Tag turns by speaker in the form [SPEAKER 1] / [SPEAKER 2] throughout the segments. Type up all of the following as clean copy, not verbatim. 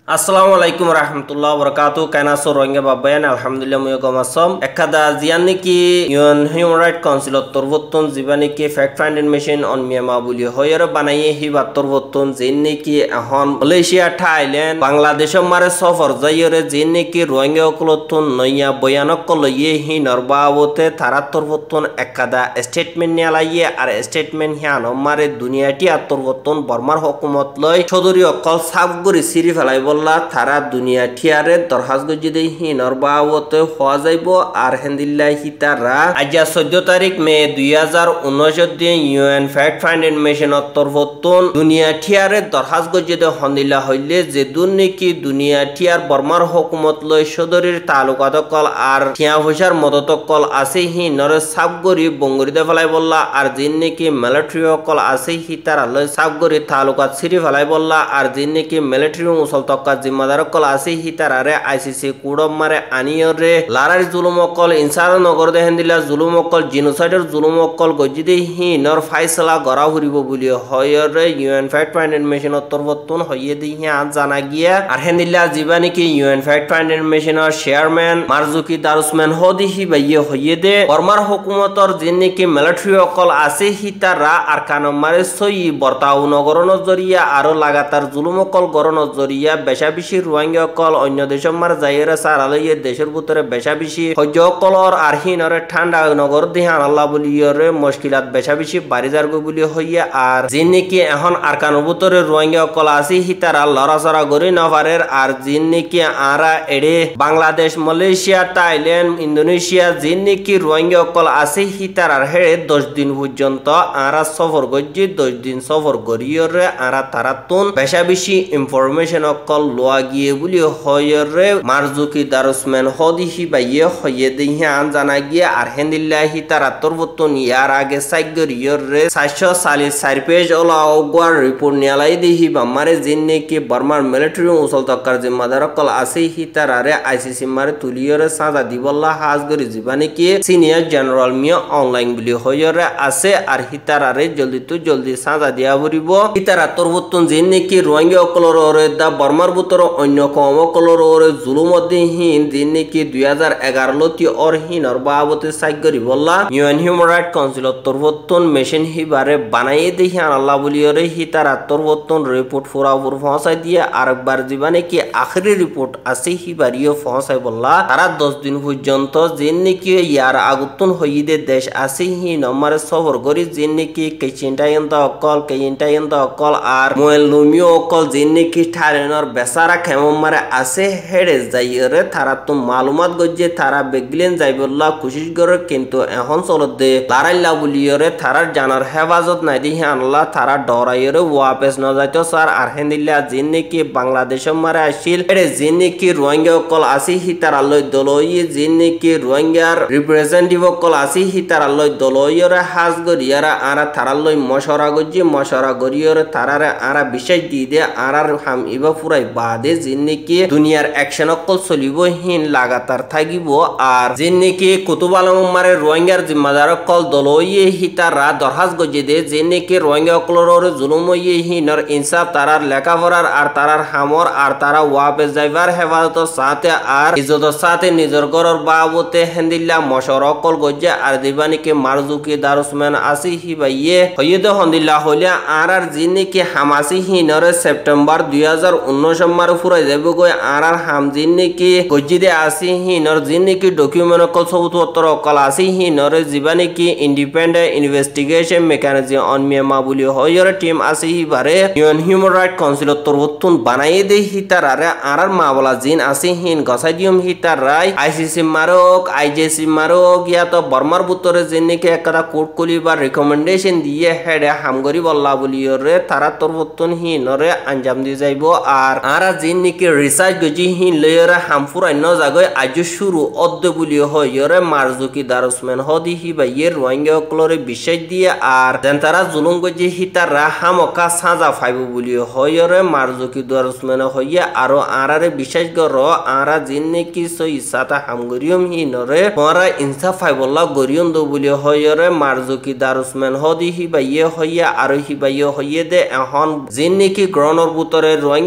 [SPEAKER 1] Assalamu alaikum warahmatullahi wabarakatuh. Kana so Rohingya babayan alhamdulillah muyo gomasom. Ekada zianni ki UN Human Rights Council torvotton zibani ki fact finding mission on Myanmar buli hoyere banaye hiba torvotton zinni ki ahon Malaysia, Thailand, Bangladesh mare safar jayere zinni ki Rohingya kolotton noya boyanok koloye hi norbawote thara torvotton ekada statement nyalaye ar statement hiano mare duniyati torvotton Burmar hukumat loy chodori okol sabguri siri felai তারা দুনিয়া ঠিয়ারে দরখাস গজিদে হিনর বাবতে হওয়া যাইব আর হেন্দিল্লাহি তারা আজ 14 তারিখ মে 2019 দিন UN fact finding মিশনের তরফতন দুনিয়া ঠিয়ারে দরখাস গজিদে হন্দিল্লা হইলে যে দুর্নীতি দুনিয়া ঠিয়ার বর্মার হুকুমত লই সদরের তালুকাত কল আর ঠিয়া পয়সার মদত কল আছে হিনর সাবগরি বঙ্গরিদে ফেলাই বললা আর যিন নাকি মিলিটারি কল আছে হি তারা লই সাবগরি তালুকাত সিরি ফেলাই বললা আর যিন নাকি মিলিটারি মুসল জিম্মাদার কল আছে হিতারারে আইসিসি কুড়ম মারে আনিয়রে লারার জুলুম কল ইনসার নগর দেহেন দিলা জুলুম কল জিনোসাইডের জুলুম কল গজিদে হিনর ফাইসলা গড়া হরিব বলি হয়রে ইউএন ফ্যাক্ট ফাইন্ডিং মিশনের তরফতন হইয়ে দি আজ জানা গিয়া আর হেন্দিল্লা জীবানি কি ইউএন ফ্যাক্ট ফাইন্ডিং মিশনের চেয়ারম্যান মারজুকি দারুসমান হদি হি বাইয়ে হইয়ে দে বর্মার হুকুমতর যিনি কি মিলিটারি কল আছে হিতারা আর কানম মারে সই বর্তাও নগর নজরিয়া আরো লাগাতার জুলুম কল গড় নজরিয়া বেশা বেশি রোহিঙ্গা কল অন্য দেশের মার যাইরা সারালইয়ে দেশের ভিতরে বেশা বেশি সহ্য কলর আর হিনরে ঠান্ডা নগর দিহান আল্লাহ বলিয়রে মুশকিলাত বেশা বেশি বাড়ি যারগো বলি হইয়া আর যিন নাকি এখন আরকানোর ভিতরে রোহিঙ্গা কল আছে হিতারা লড়াচড়া গরি নভারের আর যিন নাকি আরা এড়ে বাংলাদেশ মালয়েশিয়া থাইল্যান্ড ইন্দোনেশিয়া যিন নাকি রোহিঙ্গা কল আছে হিতারার হেড়ে 10 দিন পর্যন্ত আরা সফর গজ্জি 10 দিন সফর গরিয়রে আরা তারাতুন বেশা বেশি ইনফরমেশন কল লোয়া গিয়ে বলি হয়রে মারজুকি দারুসমান হদি হি বাইয়ে হয়ে দিহি আন জানা গিয়ে আর হেন্দিল্লাহি তারা তরবতন ইয়ার আগে সাইগরিয়রে 740 পেজ ওলা ওয়ার রিপোর্ট নিয়ালাই দিহি বামারে জিন্নে কি বর্মার মিলিটারি উসল তক্কার জিম্মাদার কল আছে হি তারারে আইসিসি মারে তুলিয়রে সাজা দিবল্লা হাজগরি জীবানি কি সিনিয়র জেনারেল মিয়া অনলাইন বলি হয়রে আছে আর হি তারারে জলদি সাজা দিয়া বরিব হি তারা তরবতন জিন্নে কি রোহিঙ্গা কলরে দা বর্মার বুতর অন্য কম কলর জুলুমদ্দিহীন দিন নাকি 2011 লতি অরহীনর বাবতে সাইগরি বললা ইউএন হিউম্যান রাইট কাউন্সিল তরবতন মেশিন হিবারে বানাইয়ে দেখি আল্লাহ বলিয়রে হি তারা তরবতন রিপোর্ট ফুরাপুর পৌঁছাই দিয়ে আরেকবার জীবানে কি আখরি রিপোর্ট আছে হিবারিও পৌঁছাই বললা তারা 10 দিন পর্যন্ত জিন নাকি ইয়ার আগুতন হইদে দেশ আছে হি নম্বরে সফর করি জিন নাকি কেচিনটাইন্ত অকল আর মোয়েল লুমিও অকল জিন নাকি ঠারেনর বেসারা খেমম মারে আছে হেড়ে যাইরে তারা তো মালুমাত গজ্জে তারা বেগলেন যাইবল্লা কোশিশ করে কিন্তু এখন চলত দে লারাইল্লা বলিয়রে তারার জানার হেফাজত নাই দিহি আনলা তারা ডরাইরে ওয়াপেস ন যাইতো স্যার আর হেন্দিল্লা জিন নাকি বাংলাদেশ মারে আসিল এড়ে জিন নাকি রোহিঙ্গা কল আসি হি তারা লই দলই জিন নাকি রোহিঙ্গার রিপ্রেজেন্টেটিভ কল আসি হি তারা লই দলইরে হাজ গরিয়ারা আরা তারা লই মশরা গরিয়রে তারারে আরা বিশ্বাস দি দে আরার হাম ইবা পুরাই বাদে জিন নাকি দুনিয়ার অ্যাকশন অকল চলিব হিন লাগাতার থাকিব আর জিন নাকি কুতুব আলম মারে রোহিঙ্গার জিম্মাদার কল দলইয়ে হিতারা দরখাস গজে দে জিন নাকি রোহিঙ্গা কলর জুলুমইয়ে হিনর ইনসাফ তারার লেখাপড়ার আর তারার হামর আর তারা ওয়াপে যাইবার হেফাজত সাথে আর ইজ্জতের সাথে নিজের ঘরের বাবতে হেন্দিল্লা মশর কল গজে আর দিবানিকে মারজুকি দারুসমান আসি হিবাইয়ে হইদে হন্দিল্লা হইলে আর জিন নাকি হামাসি হিনর সেপ্টেম্বর 2019 মারে ফুরাই যাবে গই আর হাম জিন নাকি গজিদে আসি হিনর জিন নাকি ডকুমেন্ট কল সবুতপত্র কল আসি হিনর জীবানি কি independent investigation mechanism on Myanmar বলি হয়র টিম আসি হিবারে ইউএন হিউম্যান রাইট কাউন্সিল তরবতন বানাই দে হিতারারে আর মাবলা জিন আসি হিন গসাইদিয়ম হিতারাই আইসিসি মারক আইজেসি মারক ইয়া তো বর্মার বুতরে জিন নাকি একটা কোর্ট কলিবার রিকমেন্ডেশন দিয়ে হেডে হামগরি বল্লা বলিয়রে তারা তরবতন হিনরে আঞ্জাম দি যাইব আর জিন নাকি রিসার্চ গজি হিন লয়রে হামফুরাই ন জাগয় আজ শুরু অদ্দ বলি হয়রে মারজুকি দারুসমান হদি হি বাইয়ে রোহিঙ্গা কলরে বিশ্বাস দিয়ে আর দেন তারা জুলুম গজি হিতারা হামকা সাজা ফাইব বলি হয়রে মারজুকি দারুসমান হইয়া আরো আরারে বিশ্বাস গর আরা জিন নাকি সই সাতা হামগরিয়ম হিনরে পরা ইনসাফ ফাইবল্লা গরিয়ম দ বলি হয়রে মারজুকি দারুসমান হদি হি বাইয়ে হইয়া আরো হি বাইয়ে হইয়ে দে এখন জিন নাকি গ্রহণর ভিতরে রোহিঙ্গা কল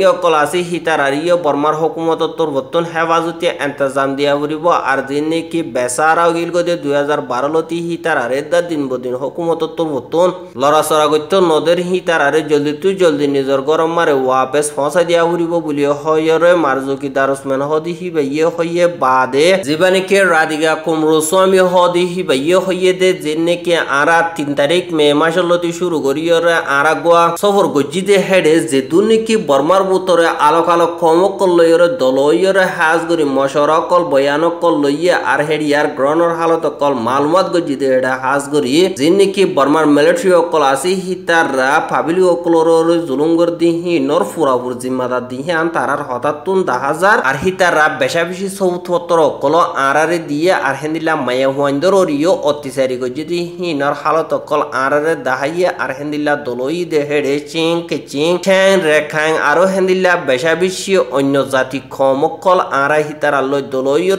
[SPEAKER 1] আছে হিতারারিও বর্মার হুকুমতর বর্তন হেফাজতে এন্তজাম দিয়া ফুরিব আর যে নাকি বেচারা গিল গদে 2012 লতি হিতারারে দা দিন বদিন হুকুমতর বর্তন লড়াচড়া করত নদের হিতারারে জলদি নিজর গরম মারে ওয়াপেস ফসা দিয়া ফুরিব বলি হয়রে মারজুকি দারুসমান হদি হিবাইয়ে হইয়ে বাদে জীবানিকে রাধিকা কুমরুস্বামী হদি হিবাইয়ে হইয়ে দে যে নাকি আরা 3 তারিখ মে মাসলতি শুরু করিয়রে আরা গোয়া সফর গজ্জিতে হেডে যে দুনিকি বর্মার বুতরে আলোক কমক লইয়রে দলইয়রে হাজ গরি মশরা কল বয়ানক কল লইয়ে আর হেডিয়ার গ্রহণর হালত কল মালুমাত গজ্জিতে হেডা হাজ গরি যে নাকি বর্মার মিলিটারি কল আছে হিতাররা ফাবিলি কলর জুলুঙ্গর দিহি নর ফুরাপুর জিম্মাদার দিহি আন তারার হঠাৎতুন 10,000 আর হিতাররা বেশা বেশি সৌথপত্র কল আরারে দিয়ে আর হেন্দিলা মায়া হুয়াইন্দর ওরিও অত্যাচারী গজ্জিতে হি নর হালত কল আরারে দাহাইয়ে আর হেন্দিলা দলই দে হেডে চিং ঠ্যাং রেখাং আরো হেন্দিলা বেশা বেশি অন্য জাতি খমকল আরা হিতারালয় দলইয়র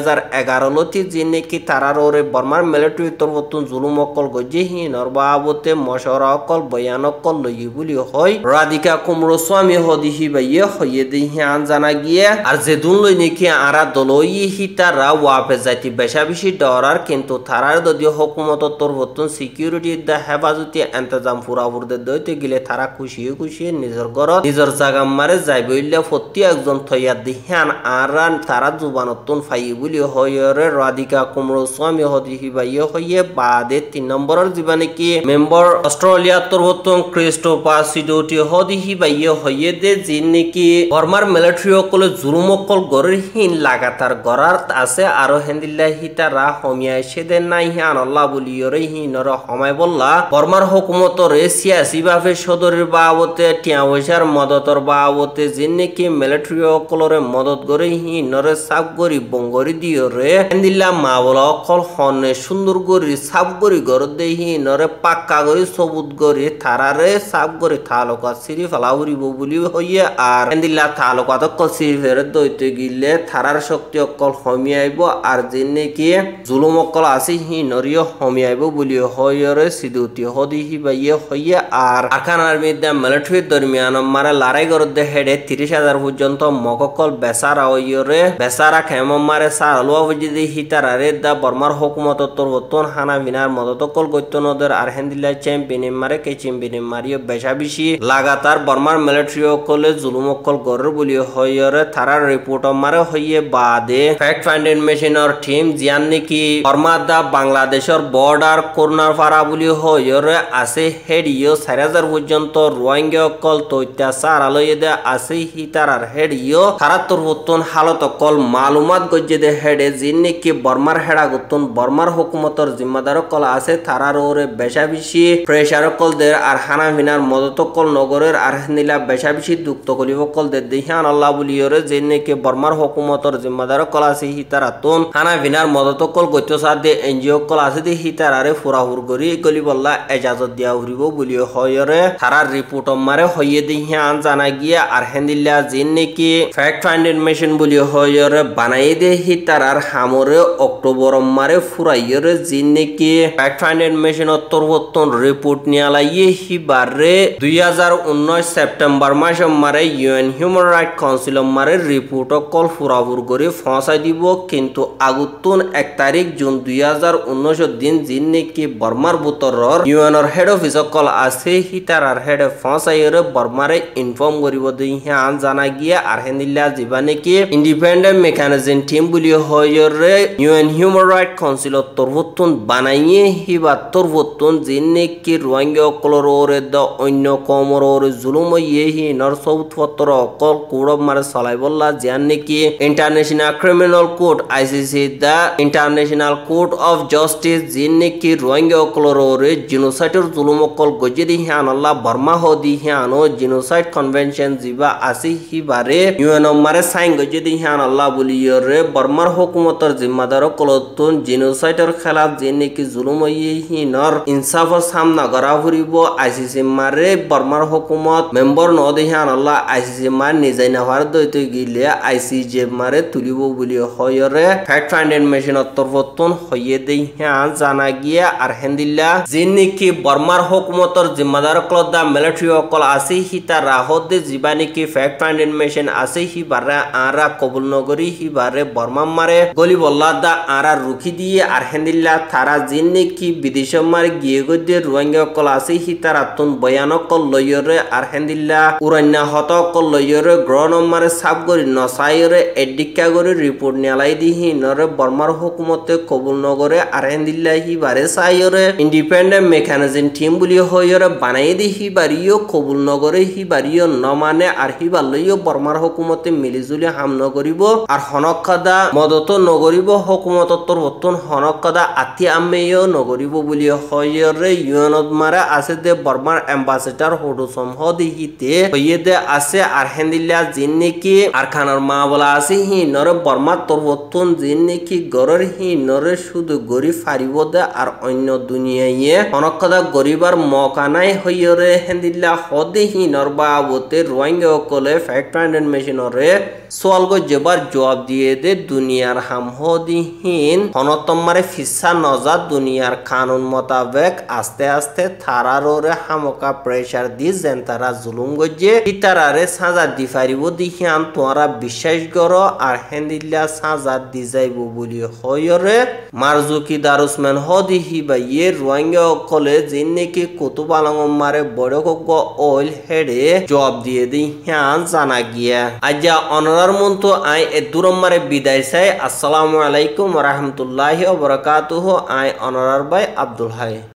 [SPEAKER 1] 2011 লতি যে নাকি তারার ওরে বর্মার মিলিটারি তরফতুন জুলুমকল গজ্জি হি নরবাবতে মশরাকল বয়ানকল লই বলি হয় রাধিকা কুমরুস্বামী হদিহি বাইয়ে হইয়ে দিহি আন জানা গিয়ে আর যে দুন লই নাকি আরা দলই হিতারা ওয়াপে জাতি বেশা বেশি ডরার কিন্তু তারার যদিও হুকুমতর তরফতুন সিকিউরিটি দা হেফাজতে এন্তজাম ফুরাফুর দে দইতে গিলে তারা খুশি নিজের ঘরত নিজের জায়গা মারে যাই বইলে প্রতি একজন থইয়া দিহান আর তারা জুবানতুন ফাই বলি হইরে রাধিকা কুমরুস্বামী হদিহি বাইয়ে হইয়ে বাদে 3 নম্বরের জীবনে কি মেম্বার অস্ট্রেলিয়া তরফতুন ক্রিস্টোফার সিডোটি হদিহি বাইয়ে হইয়ে দে যে নাকি বর্মার মিলিটারি কল জুলুমকল গরের হিন লাগাতার গরার আছে আর হেন্দিল্লা হিতারা হমিয়া সেদে নাই হান আল্লাহ বলিয়রে হিনর হমায় বললা বর্মার হুকুমতর সিয়াসি ভাবে সদরের বাবতে টিয়া পয়সার মদতর বাবতে যে নাকি মিলিটারি অকলরে মদত করে হি নরে সাপ গরি বঙ্গরি দিও রে হেন্দিল্লা মা বলা অকল হনে সুন্দর গরি সাপ গরি গর দে হি নরে পাক্কা গরি সবুত গরি থারারে সাপ গরি থালকা সিরি ফালাউরিব বলি হইয়ে আর হেন্দিল্লা থালকা অকল সিরি ফেরে দইতে গিলে থারার শক্তি অকল হমিয়াইব আর যে নাকি জুলুম অকল আছে হি নরিও হমিয়াইব বলি হইরে সিদুতি হদিহি বাইয়ে হইয়ে আর আরকান আর্মির মিলিটারি দরমিয়ান মারে লড়াই করতে হেডে 30,000 পর্যন্ত মককল বেচারা ওইরে বেচারা খেম মারে সার আলুয়া বুঝি হিতারারে দা বর্মার হুকুমত তরবতন হানা বিনার মদতকল গৈত্যনদের আর হেন্দিল্লা চ্যাম্পিয়ন মারে কে চ্যাম্পিয়ন মারিও বেশা বেশি লাগাতার বর্মার মিলিটারি কলে জুলুমকল গরের বলি হইরে থারার রিপোর্ট মারে হইয়ে বাদে ফ্যাক্ট ফাইন্ডিং মেশিনের টিম জিয়ান নাকি বর্মা দা বাংলাদেশের বর্ডার কর্নার পারা বলি হইরে আছে হেডিও 4,000 পর্যন্ত রোহিঙ্গা কল তৈত্যাচার আলোয়ে দে আছে হিতারার হেডিও তারাতর বর্তন হালত কল মালুমাত গজ্জে দে হেডে যে নাকি বর্মার হেডা গতন বর্মার হুকুমতর জিম্মাদার কল আছে তারার ওরে বেশা বেশি প্রেসার কল দের আর হানা ভিনার মদত কল নগরের আর নীলা বেশা বেশি দুক্ত কলিব কল দে দিহান আল্লাহ বলিয়রে যে নাকি বর্মার হুকুমতর জিম্মাদার কল আছে হিতারাতন হানা ভিনার মদত কল গৈত্যচার দে এনজিও কল আছে দে হিতারারে ফুরাহুর গরি গলিবল্লা এজাজত দিয়া উরিব বলিও হয়রে তারার রিপোর্ট মারে হইয়ে দিহি আন জানা গিয়ে আর হেন্দিল্লা যে নাকি ফ্যাক্ট ফাইন্ডিং মেশিন বলি হয়রে বানাই দে হিতারার হামরে অক্টোবর মারে ফুরাইয়রে যে নাকি ফ্যাক্ট ফাইন্ডিং মেশিন তরবতন রিপোর্ট নিয়ালাইয়ে হিবারে 2019 সেপ্টেম্বর মাস মারে ইউএন হিউম্যান রাইট কাউন্সিল মারে রিপোর্ট কল ফুরাবুর করে ফসাই দিব কিন্তু আগুতুন 1 তারিখ জুন 2019 দিন যে নাকি বর্মার বুতরর ইউএনর হেড অফিস কল আছে হিতারার হেড ফসাইরে বর্মারে ইনফর্ম করিব দিহি আন জানা গিয়ে আর হেন্দিল্লা জিবা নাকি ইন্ডিপেন্ডেন্ট মেকানিজম টিম বলি হয়রে ইউএন হিউম্যান রাইট কাউন্সিল তরবতন বানাইয়ে হিবা তরবতন যে নাকি রোহিঙ্গা কলর ওরে দ অন্য কমর ওরে জুলুম ইয়ে হি নর সৌথপত্র অকল কোড়ব মারে চলাই বললা জিয়ান নাকি international criminal court ICC the international court of justice যে নাকি রোহিঙ্গা কলর ওরে জিনোসাইডর জুলুম অকল গজে দি হিয়ান আল্লাহ বর্মা হদি হিয়ানো জিনোসাইড কনভেনশন জিবা আসি হিবারে ইউএন মারে সাইন গজে দি হিয়ান আল্লাহ বলিয়রে বর্মার হুকুমতর জিম্মাদার কলতুন জিনোসাইডর খেলাফ যে নাকি জুলুম ইয়ে হিনর ইনসাফর সামনা করা ফুরিব আইসিসি মারে বর্মার হুকুমত মেম্বার ন দি হিয়ান আল্লাহ আইসিসি মার নিজাই নাহার দইতে গিলে আইসিজে মারে তুলিব বলি হয়রে ফ্যাক্ট ফাইন্ডিং মেশিনের তরফতুন হইয়ে দি হিয়ান জানা গিয়ে আর হেন্দিল্লা যে নাকি বর্মার হুকুমতর জিম্মাদার কল দা মিলিটারি অকল আছে হিতা রাহত দে জীবানি কি ফ্যাক্ট ফাইন্ডিং মেশিন আছে হি বারে আরা কবুল নগরী হি বারে বর্মা মারে গলি বল্লা দা আরা রুখি দিয়ে আর হেন্দিল্লা তারা জিন্নি কি বিদেশ মারে গিয়ে গিয়ে রোহিঙ্গা কল আছে হি তারা তুন ভয়ানক কল লইরে আর হেন্দিল্লা উড়ান্না হত কল লইরে গ্রহণ মারে সাব গরি নসাইরে এডিকা গরি রিপোর্ট নেলাই দিহি নরে বর্মার হুকুমতে কবুল নগরে আর হেন্দিল্লা হি বারে সাইরে ইন্ডিপেন্ডেন্ট মেকানিজম টিম বলি হইরে বানাই দি হি বারিও কবুল নগরে হি বারিও নমানে আর হি বালইও বর্মার হুকুমতে মিলিজুলি হাম নগরিব আর হনকাদা মদত নগরিব হুকুমতর বর্তন হনকাদা আতি আমেও নগরিব বলি হইরে ইউএনত মারে আছে দে বর্মার অ্যাম্বাসেডর হডু সমহ দিহিতে হইয়ে দে আছে আর হেন্দিল্লা জিন নেকি আর খানার মা বলা আছে হি নরে বর্মা তোর বর্তন জিন নেকি গরর হি নরে শুধু গরিব ফারিব দে আর অন্য দুনিয়ায় হনকাদা গরিবার মকা নাই হইরে হেন্দিল্লা হদে হি নরবা আবতে রোহিঙ্গা কলে ফ্যাক্ট ফাইন্ডিং মেশিনরে সোয়াল গো জেবার জবাব দিয়ে দে দুনিয়ার হাম হদিহীন হনতম্মারে ফিসা নজা দুনিয়ার কানুন মোতাবেক আস্তে আস্তে থারারে হামকা প্রেসার দি যেন তারা জুলুম গজে ইতারারে সাজা দি ফারিব দিহিয়ান তোরা বিশ্বাস করো আর হেন্দিল্লা সাজা দি যাইব বলি হয়রে মারজুকি দারুসমান হদিহি বা ইয়ে রোহিঙ্গা কলে জিন নাকি কুতুব আলম মারে বড় ওইল হেডে জবাব দিয়ে দিহিয়ান জানা গিয়া আজা অনরার মন্ত আই এ দুরম্মারে বিদায় চাই আসসালামু আলাইকুম ওয়া রাহমাতুল্লাহি ওয়া বারাকাতুহু আই অনরার ভাই আব্দুল হাই।